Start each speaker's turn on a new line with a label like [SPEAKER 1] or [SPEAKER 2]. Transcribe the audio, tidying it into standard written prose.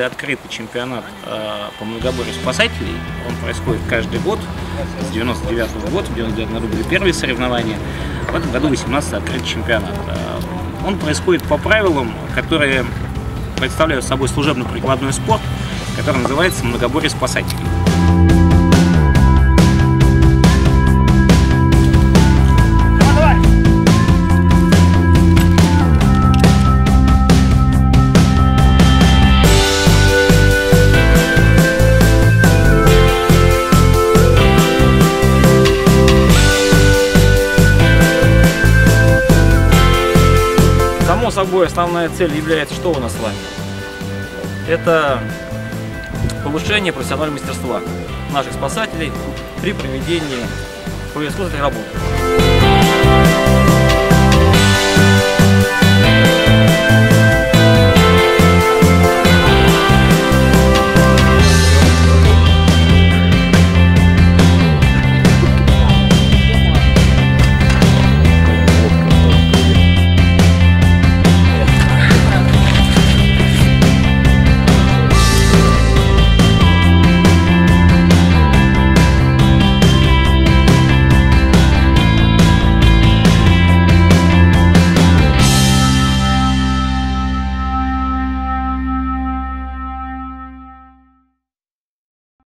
[SPEAKER 1] Открытый чемпионат по многоборью спасателей, он происходит каждый год, с 99-го года, в 99 году были первые соревнования, в этом году 18-й открытый чемпионат. Он происходит по правилам, которые представляют собой служебно-прикладной спорт, который называется многоборье спасателей.
[SPEAKER 2] Само собой, основная цель является, что у нас с вами? Это повышение профессионального мастерства наших спасателей при проведении спасательных работ.